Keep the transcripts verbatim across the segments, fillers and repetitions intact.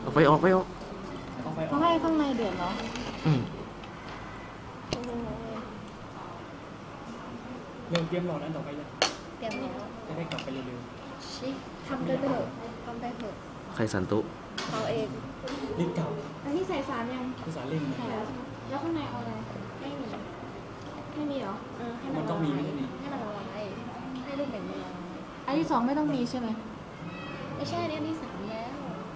ไฟออกไฟออกเขาให้ข้างในเดือดเหรออืมเริ่มเตรียมรอนั้นต่อไปเลยเตรียมแล้วจะได้กลับไปเร็วๆชิทำได้เถอะทำได้เถอะใครสันตุเอาเองรีบเก่าอันนี้ใส่สารยังภาษาเล่นใส่แล้วแล้วข้างในเอาอะไรไม่มีไม่มีเหรอเออให้มันต้องมีไม่ใช่มีให้มันละลายให้ลูกเหม็นมันละลายอันที่สองไม่ต้องมีใช่ไหมไม่ใช่อันที่สามแล้ว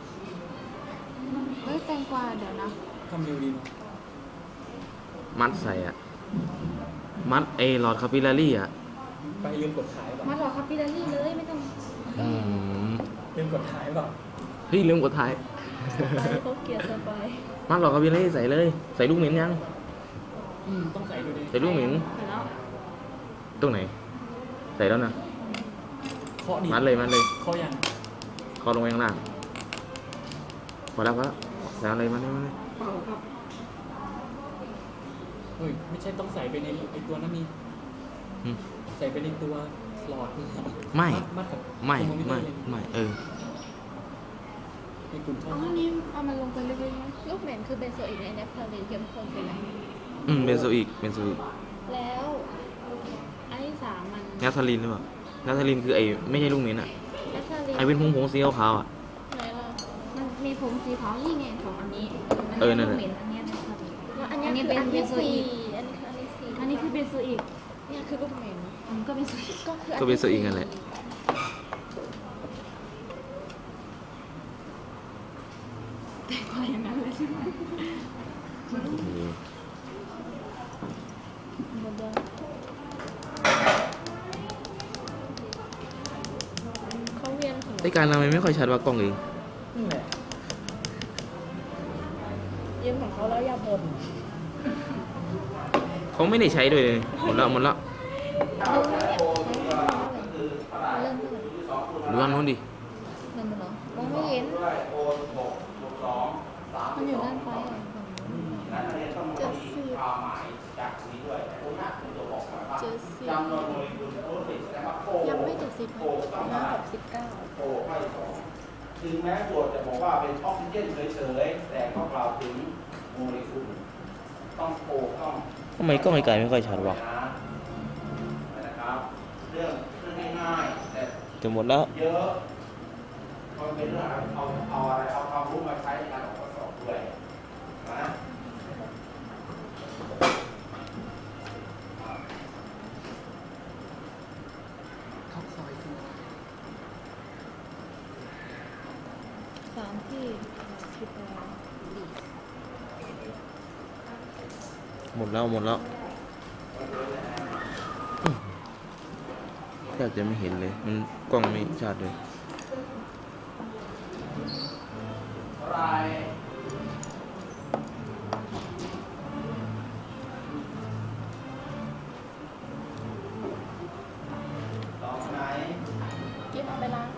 เฮ้ยแตงกวาเดี๋ยวนะทำเร็วดีเนาะมัดใส่อ่ะมัดเอหลอดคาปิลารี่อ่ะไปลืมกดถ่ายป่ะมัดหลอดคาปิลารี่เลยไม่ต้องอืมลืมกดถ่ายป่ะเฮ้ยลืมกดถ่ายเขาเกลียดสบายมัดหลอดคาปิลารี่ใส่เลยใส่ลูกเหม็นยังอืมต้องใส่ดูดิใส่ลูกเหม็นตรงไหนใส่แล้วนะเคาะดิมัดเลยมัดเลยเคาะยังเคาะลงไปข้างล่างพอแล้วพอแล้วใส่อะไรมัดเลยมัดเลยเปล่าครับเฮ้ยไม่ใช่ต้องใส่ไปในไอตัวนั้นนี่ใส่ไปในตัวหลอดนี่ไม่มัดกับไม่ไม่ไม่เออในกลุ่มท่ออันนี้เอามันลงไปเรื่อยๆไหมลูกเหม็นคือเบนโซอิกในแนปเพลินเข้มข้นไปไหมอืมเบนโซอิกเบนโซอิกแล้วอันที่สามมันนาทาลินหรือเปล่านาทาลินคือไอ้ไม่ใช่ลูกเหม็นอ่ะไอ้เป็นผงผงสีขาวๆอ่ะไหนล่ะมันมีผงสีขาวนี่ไงของอันนี้เออนั่นแหละอันนี้แล้วอันนี้เป็นเบนโซอิกอันนี้คืออันนี้สี่อันนี้คือเบนโซอิกเนี่ยคือลูกเหม็นมันก็เป็นโซอิกก็คือก็เป็นโซอิกนั่นแหละแต่ก็อย่างนั้นเลยใช่ไหมเขาเวียนหัวไอ้การทำไมไม่ค่อยชัดว่ากล้องเองยืมของเขาแล้วอย่าบ่นเขาไม่ได้ใช้ด้วยเลยหมดแล้วหมดแล้วดูอันนู้นดินั่นมันเหรอมองไม่เห็นมันอยู่ด้านซ้ายเจ็ดสิบเจ็ดสิบยังไม่เจ็ดสิบห้าหกสิบเก้าถึงแม้โจทย์จะบอกว่าเป็นออกซิเจนเฉยๆแต่ก็กล่าวถึงโมเลกุลต้องโผล่ต้องทำไมกล้องไกลไม่ค่อยชัดวะนะครับเรื่องเรื่องง่ายๆแต่จะหมดแล้วเยอะมันเป็นเรื่องเอาเอาอะไรเอาความรู้มาใช้ในการออกข้อสอบด้วยนะข้าวซอยคือสามที่คิดแล้วหมดแล้วหมดแล้วแทบจะไม่เห็นเลยมันกล้องไม่ชัดเลยกิ๊บเอาไปล้าง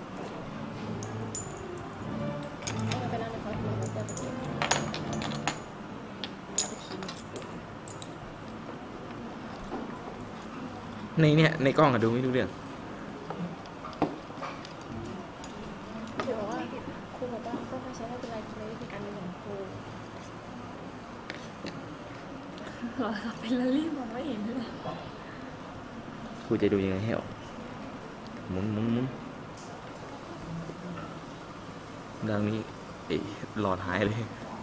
เอาไปล้างในคอร์สแล้วจะไปเก็บในเนี่ยในกล้องอะดูไม่รู้เรื่องเดี๋ยวว่าครูบอกว่าก็ไม่ใช่ไม่เป็นไรในวิธีการเรียนของครูหรอครับเป็นละลี่มองไม่เห็นเลยครูจะดูยังไงให้ออกหมุนหมุนหมุนดังนี้ไอ้หลอดหายเลย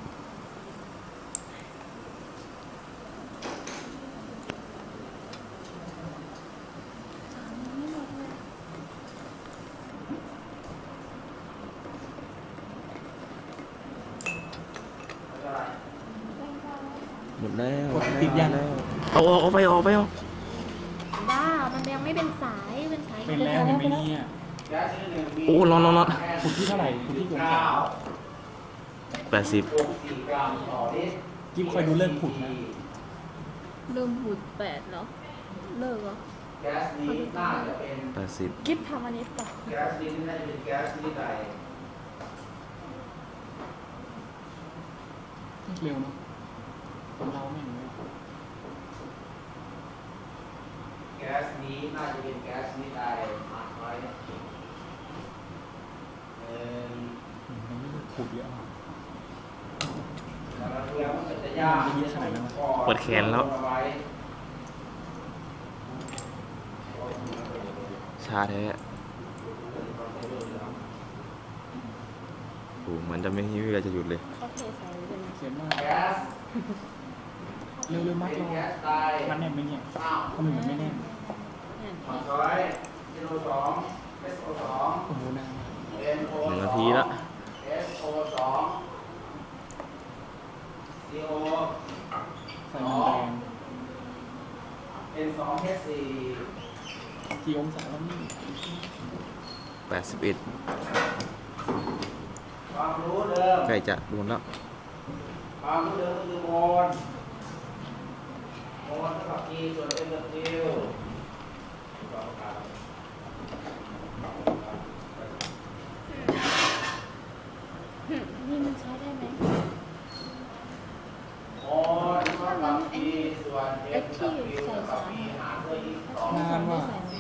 หมดแล้วติดยังเอาออกเอาไปออกไปออกบ้ามันยังไม่เป็นสายเป็นสายเป็นแล้วเห็นไหมเนี่ยโอ้ร้อนร้อนร้อนคุณที่เท่าไหร่คุณที่กลุ่มสามแปดสิบกิ๊บคอยดูเลิกผุดนะเริ่มผุดแปดเหรอเลิกเหรอแก๊สนี้น่าจะเป็นแปดสิบกิ๊บทำอันนี้ต่อแก๊สนี้น่าจะเป็นแก๊สนี้ใดเร็วเนาะเราไม่เห็นแก๊สนี้น่าจะเป็นแก๊สนี้ใดมาร์คไว้เออมันไม่ได้ขุดเยอะมันจะยากมันเยอะขนาดนั้นวะปวดแขนแล้ว ชาแท้โอ้เหมือนจะไม่มีเวลาจะหยุดเลยเขาเทใส่เลยนะเสียมากแก๊สเร็วๆมัดเป็นเราแก๊สตายมันแน่นไหมเนี่ยอ้าวทำไมเหมือนไม่แน่นหอช้อยกิโลสองเอสโอสองโอ้โหนานเอ็นโอหนึ่งสนาองทีละเอสโอสองซีโอใส่มันแรงเอ็นสองเอสสี่กี่องศาแล้วนี่แปดสิบเอ็ดความรู้เดิมใกล้จะโดนแล้วความรู้เดิมคือโมลโมลเท่ากับ E ส่วน M กับ Q นี่มันใช้ได้ไหมโมลเท่ากับ E ส่วน M กับ Q เท่ากับ E หารด้วย E สองนานว่ะสี่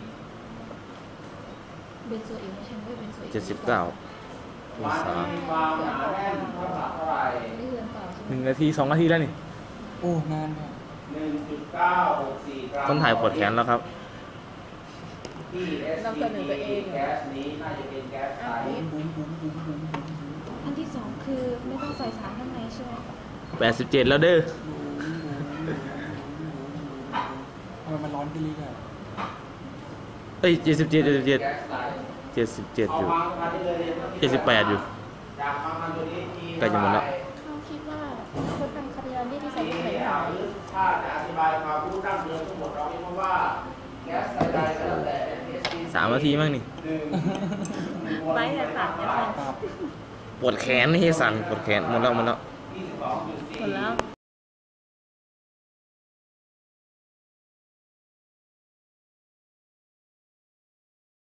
เบนโซอิกไม่ใช่ไม่เบนโซอิกเจ็ดสิบเก้าองมันศามีความหนาแน่นเท่ากับเท่าไหร่ไม่เกินเปล่าใช่ไหหมนึ่งนาทีสองนาทีแล้วนี่โอ้นานค่ะหนึ่งจุดเก้าหกสี่กรัมคนถ่ายปวดแขนแล้วครับที่ เอส ที พี แก๊สนี้น่าจะเป็นแก๊สใสบุ้มบุ้มบุ้มบุ้มบุ้มบุ้มอันที่สองคือไม่ต้องใส่สารข้างในใช่ไหมแปดสิบเจ็ดแล้วเด้อทำไมมันร้อนขึ้นเรื่อยเอ้ยเจ็ดสิบเจ็ดเจ็ดสิบเจ็ดแก๊สใสเจ็ดสิบเจ็ดเอาอยู่วางมาได้เลยเจ็ดสิบแปดอยู่จากมามันตัวนี้ G ใกล้จะหมดแล้วเขาคิดว่าคนทำคาร์ดิอานี่ที่ใส่ทีลูกไหนนี้หาเอาถ้าจะอธิบายความรู้ดั้งเดิมทั้งหมดเราเรียกว่าแก๊สใดๆก็แล้วแต่ เอส ทีสามนาทีมั้งนี่หนึ่งไม่แต่สามจะใส่ๆครับปวดแขนนี่สั่นปวดแขนหมดแล้วหมดแล้วยี่สิบสองจุดสี่หมดแล้ว